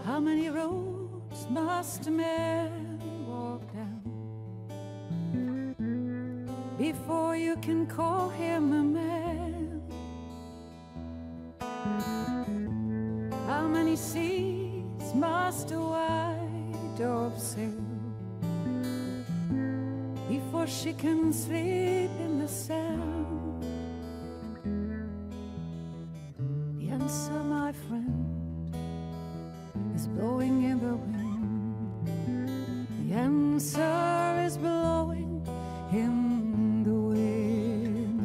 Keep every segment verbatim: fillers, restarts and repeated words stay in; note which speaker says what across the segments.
Speaker 1: How many roads must a man walk down before you can call him a man? How many seas must a white dove sail before she can sleep in the sand? The answer, my friend, is blowing in the wind. The answer is blowing in the wind.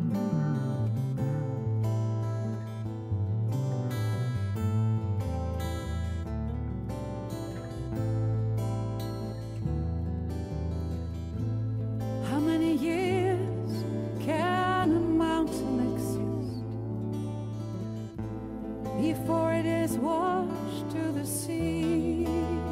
Speaker 1: How many years can a mountain exist before it is washed to the sea?